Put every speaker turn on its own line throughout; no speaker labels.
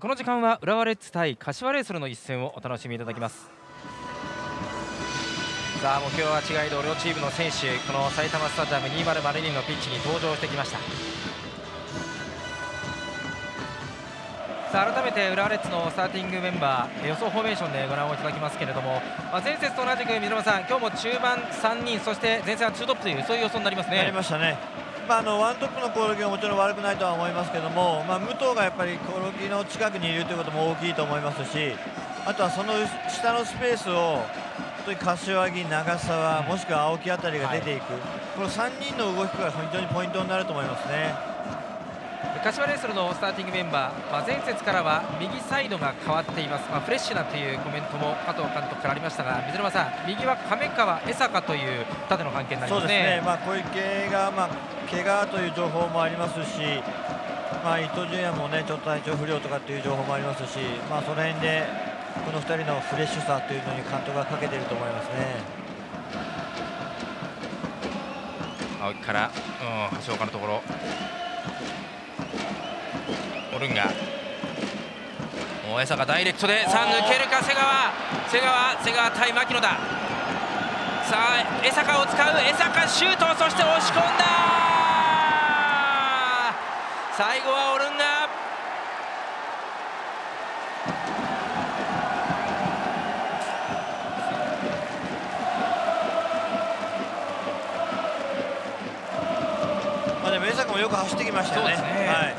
この時間は浦和レッズ対柏レイソルの一戦をお楽しみいただきます。さあ目標は違いど両チームの選手、この埼玉スタジアム2002のピッチに登場してきました。さあ改めて浦和レッズのスターティングメンバー予想フォーメーションでご覧をいただきますけれども、前節と同じく水沼さん、今日も中盤3人、そして前線は2トップというそういう予想になりますね。
なりましたね。ワントップの攻撃はもちろん悪くないとは思いますけども、武藤がやっぱり攻撃の近くにいるということも大きいと思いますし、あとはその下のスペースを本当に柏木、長澤、もしくは青木あたりが出ていく、この3人の動きが非常にポイントになると思いますね。
柏レイソルのスターティングメンバー、前節からは右サイドが変わっています。フレッシュなというコメントも加藤監督からありましたが、水沼さん、右は亀川、江坂という縦の関係になりますね。
そうですね、小池が、怪我という情報もありますし、伊東純也もねちょっと体調不良とかっていう情報もありますし、その辺でこの2人のフレッシュさというのに監督がかけていると思いますね。
青木から橋岡のところ、オルンガ、江坂ダイレクトで、さあ抜けるか瀬川対牧野だ。さあ江坂を使う、江坂シュート、そして押し込んだ。最後はオルンガ。
でも江坂もよく走ってきましたよね。
そうですね、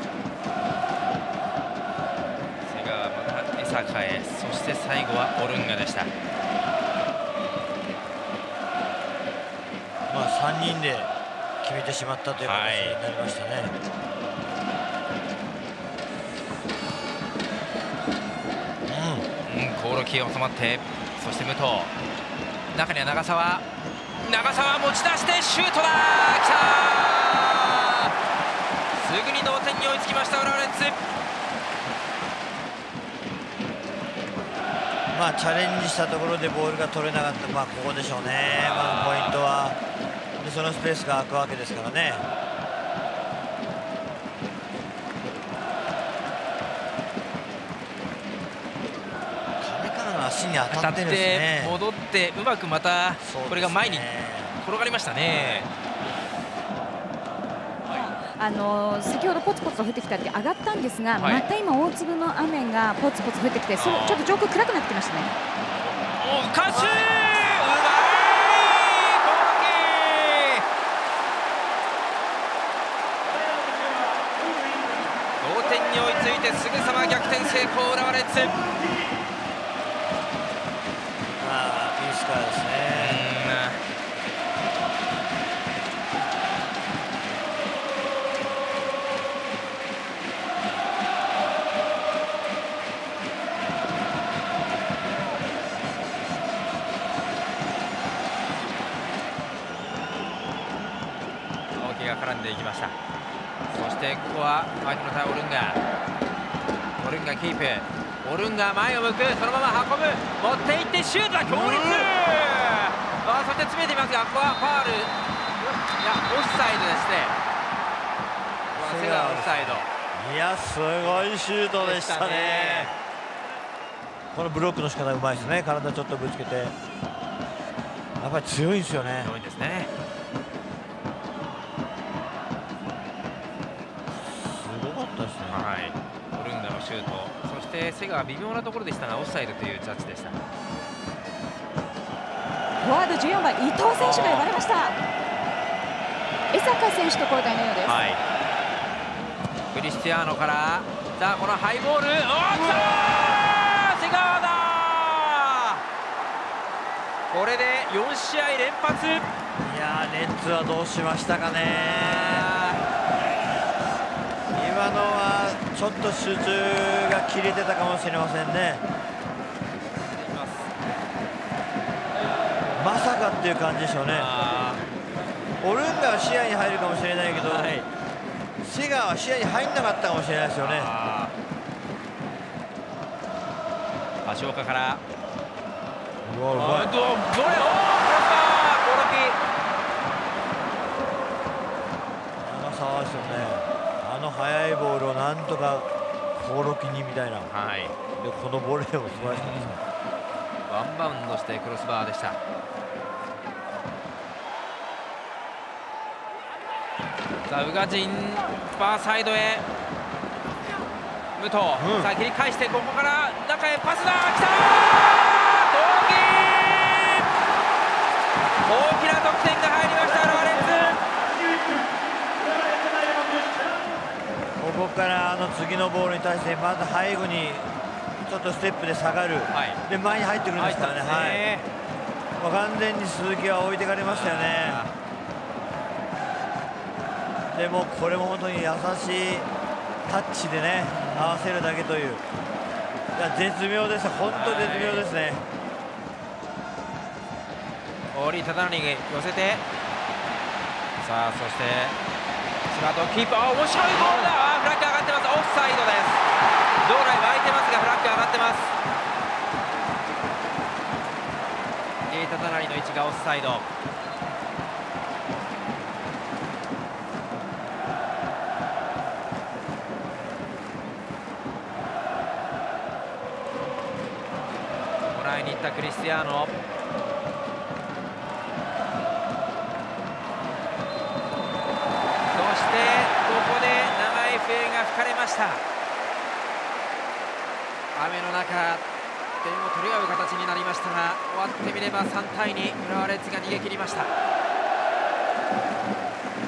瀬川また江坂へ、そして最後はオルンガでした。
3人で決めてしまったという形になりましたね。
興梠が収まって、そして武藤、中には長澤持ち出してシュートだ。きたー、すぐに同点に追いつきました浦和レッズ。
チャレンジしたところでボールが取れなかった、ここでしょうね。ポイントはで、そのスペースが空くわけですからね。亀川の足に当たってですね、
戻ってうまくまたこれが前に転がりましたね。
先ほどポツポツと降ってきたって上がったんですが、また今大粒の雨がポツポツ降ってきて、ちょっと上空暗くなってきましたね。
おかしい、同点に追いついてすぐさま逆転成功浦和レッズ。
いいスカーですね。
青木が絡んでいきました。そしてここは相手の対オルンガキープ、オルンガ前を向く、そのまま運ぶ、持っていってシュートだ、強烈。そして詰めていますが、ここはファール、いやオフサイドですね。瀬川オフサイド。
いや、すごいシュートでしたね。このブロックの仕方うまいですね。体ちょっとぶつけて、やっぱり強いんですよね。
強いですね。
すごかったですね。
オルンガのシュート、そして瀬川微妙なところでしたがオフサイドというジャッジでした。
フォワード14番伊藤選手が呼ばれました。江坂選手と交代のようです。
クリスティアーノから、さあこのハイボール、来た瀬川だ。これで4試合連発。
いやレッズはどうしましたかね。今のはちょっと集中が切れてたかもしれませんね。まさかっていう感じでしょうね。オルンガは視野に入るかもしれないけど、瀬川は視野に入んなかったかもしれないですよね。
橋岡から、
うわうまい。長澤ですよね。速いボールをなんとか興梠にみたいな、
はい、
でこのボレーも素晴らしかったですね。
ワンバウンドしてクロスバーでした。さあ宇賀神バーサイドへ武藤、さあ切り返してここから中へパスだ、来た同点、大きな得点が入りましたロアレン
ここから次のボールに対してまず背後にちょっとステップで下がる、で前に入ってくるんですからね、もう完全に鈴木は置いてかれましたよね。でもこれも本当に優しいタッチでね合わせるだけという、いや絶妙です、本当絶妙ですね。
折忠成に寄せて、さあそしてスラートキーパー、面白いボールだ、フラッグ上がってます、オフサイドです。場内湧いてますがフラッグ上がってます。折忠成の位置がオフサイド。に行ったクリスティアーノ、そしてここで長い笛が吹かれました。雨の中点を取り合う形になりましたが、終わってみれば3対2、浦和レッズが逃げ切りました。